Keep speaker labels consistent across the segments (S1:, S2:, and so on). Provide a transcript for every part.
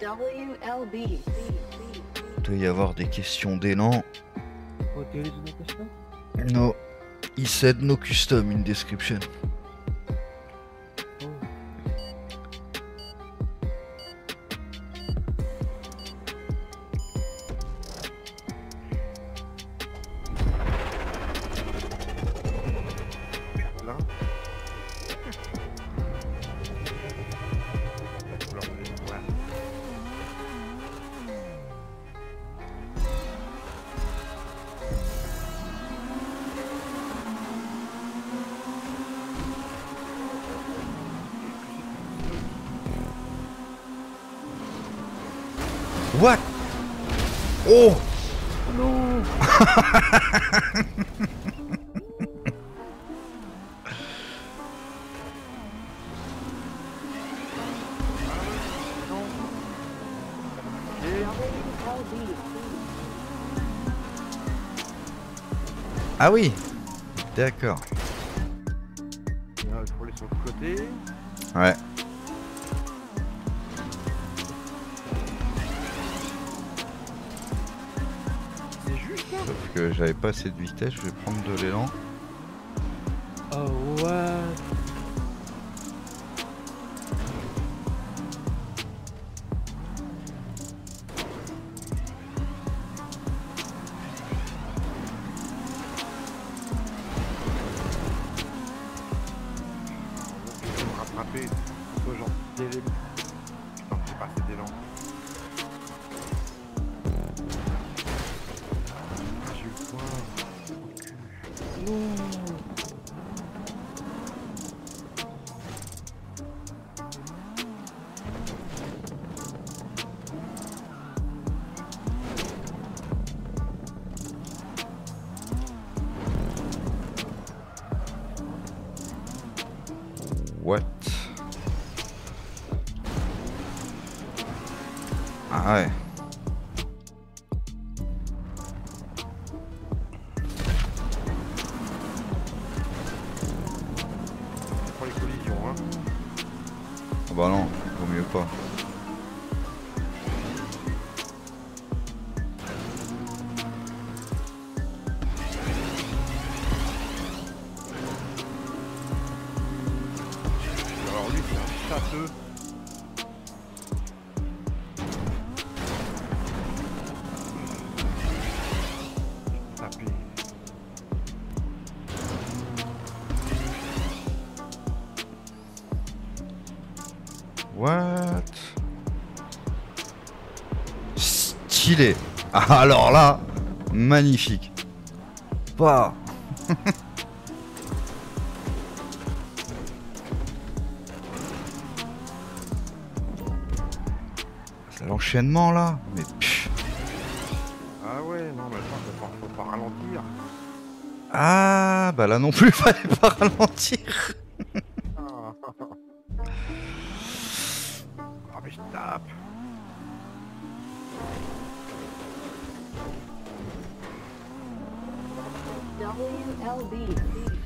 S1: WLB.
S2: Il doit y avoir des questions d'élan.
S3: What is the question?
S2: No. He said no custom in description.
S3: Oh.
S4: Là. La couleur de l'étoile.
S2: What? Oh!
S3: Non.
S1: WLB.
S2: Ah oui! D'accord.
S4: Là, il faut aller sur le côté.
S2: Ouais.
S4: C'est juste là.
S2: Sauf que j'avais pas assez de vitesse, je vais prendre de l'élan.
S3: Oh what?
S4: Je vais me rattraper. Ce genre d'éléments. Putain, j'ai pas assez d'élan. Ah, j'ai eu le point.
S3: Non.
S2: What? Ah ouais.
S4: C'est pour les collisions, hein.
S2: Ah bah non, vaut mieux pas.
S4: Alors lui, c'est un châteux. Tapé.
S2: What? Stylé. Ah, alors là, magnifique. Pas. C'est l'enchaînement là. Mais pff.
S4: Ah ouais, non, mais attends, faut pas ralentir.
S2: Ah bah là non plus, fallait pas ralentir.
S4: Ah, ah mais je tape.
S1: WLB.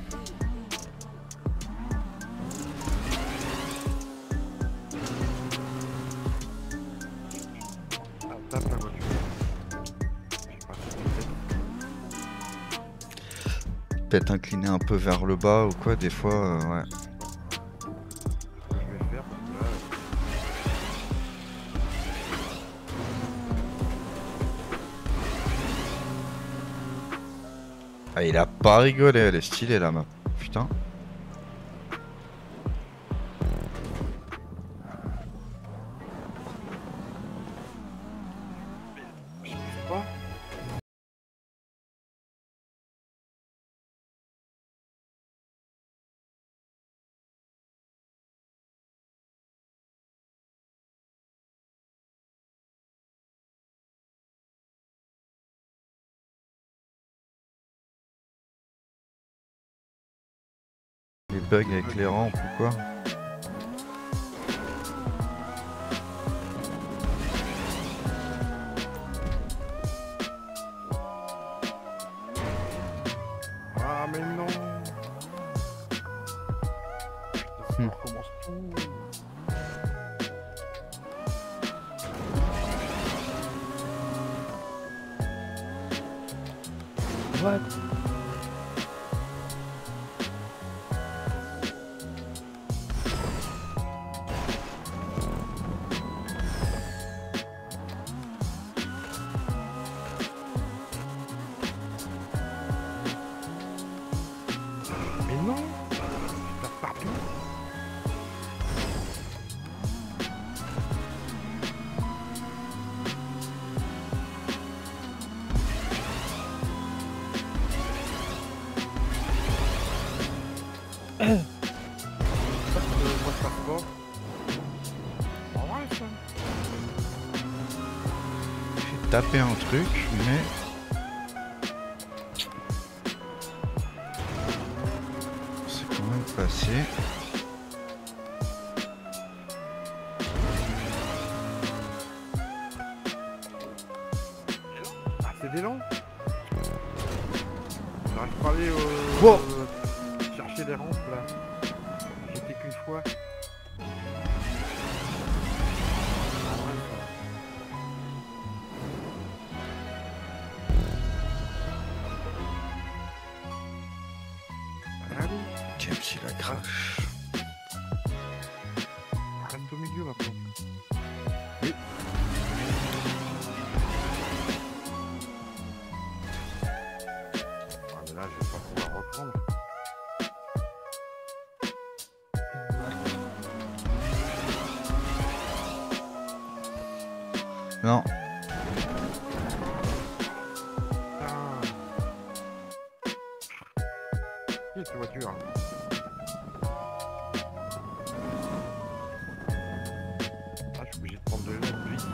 S4: Ah, tape la voiture. J'ai pas assez de vitesse.
S2: Peut-être incliner un peu vers le bas ou quoi, des fois, ouais.
S4: Ce que je vais faire, parce que là,
S2: Ah, il a pas rigolé, elle est stylée la map. Putain.
S4: je bouge pas.
S2: Les bugs avec les rampes ou quoi?
S4: Ah mais non. Putain,
S2: Hmm.
S4: on recommence tout.
S3: What?
S4: Mais non, je passe partout. Moi je passe pas. En vrai ça.
S2: J'ai tapé un truc, mais... C'est quand même passé.
S4: Ah c'est des longs. J'arrive pas à aller
S2: Wow.
S4: chercher les rampes là. J'étais qu'une fois. Allez,
S2: Quel petit la crache.
S4: reste au milieu maintenant. Oui. Ah mais là je vais pas pouvoir reprendre.
S2: Non.
S4: Ah. Qui est cette voiture? Ah je suis obligé de prendre de l'huile ici.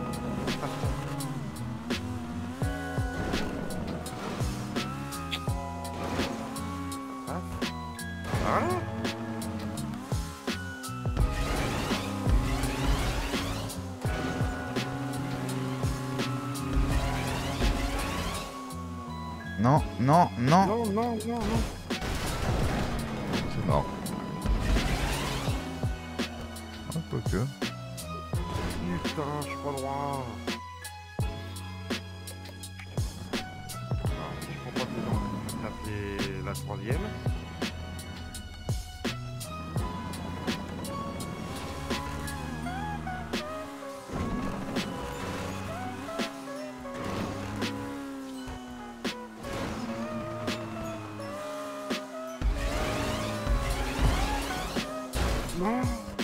S4: Ah. Voilà.
S2: Non, non, non.
S4: Non, non, non, non.
S2: C'est mort. Ah, quoique.
S4: Putain, je suis pas droit. Alors, si je prends pas dedans, je vais taper la troisième. Non.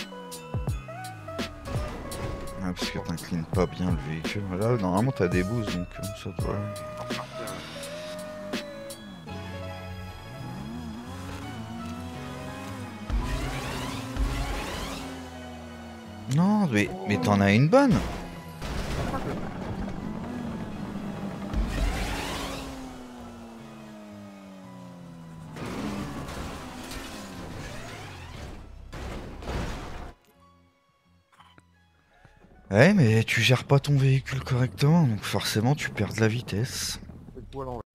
S2: Ah, parce que t'inclines pas bien le véhicule. Là, normalement, t'as des boosts, donc ça devrait... Non, mais t'en as une bonne. Ouais, mais tu gères pas ton véhicule correctement, donc forcément tu perds de la vitesse.
S4: C'est le poil en